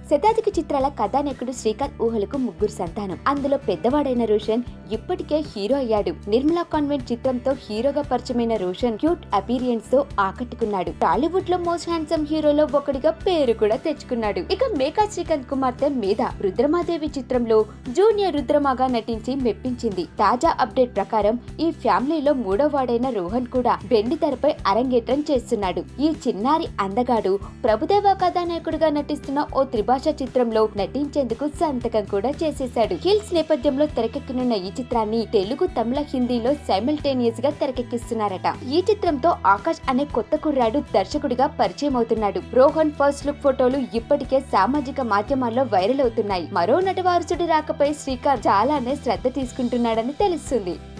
శతాధిక చిత్రాల కథానాయకుడు శ్రీకాంత్ ఊహలకు ముగ్గురు సంతానం. అందులో పెద్దవాడైన రోషన్ ఇప్పటికే హీరో అయ్యాడు. నిర్మలా కాన్వెంట్ చిత్రంతో హీరోగా పరిచయమైన రోషన్ క్యూట్ అపీరియన్స్ తో ఆకట్టుకున్నాడు. టాలీవుడ్ లో మోస్ట్ హ్యాండ్సమ్ హీరోలో ఒకటిగా పేరు కూడా తెచ్చుకున్నాడు. ఇక మేకా శ్రీకాంత్ కుమార్తె మీద రుద్రమాదేవి చిత్రంలో జూనియర్ రుద్రమాగా నటించి మెప్పించింది. తాజా అప్డేట్ ప్రకారం ఈ ఫ్యామిలీలో మూడో వాడైన రోహన్ కూడా వెండి తెరపై అరంగేట్రం చేస్తున్నాడు. ఈ చిన్నారి అందగాడు ప్రభుదేవ కథానాయకుడిగా నటిస్తున్న ఓ త్రిభాష చిత్రంలో నటించేందుకు సంతకం కూడా చేసేశాడు. హిల్స్ నేపథ్యంలో తెరకెక్కనున్న ఈ చిత్రాన్ని తెలుగు, తమిళ, హిందీలో సైమల్టేనియస్ గా తెరకెక్కిస్తున్నారట. ఈ చిత్రంతో ఆకాష్ అనే కొత్త కుర్రాడు దర్శకుడిగా పరిచయం అవుతున్నాడు. రోహన్ ఫస్ట్ లుక్ ఫోటోలు ఇప్పటికే సామాజిక మాధ్యమాల్లో వైరల్ అవుతున్నాయి. మరో నటవారసుడి రాకపై శ్రీకాంత్ చాలానే శ్రద్ధ తీసుకుంటున్నాడని తెలుస్తుంది.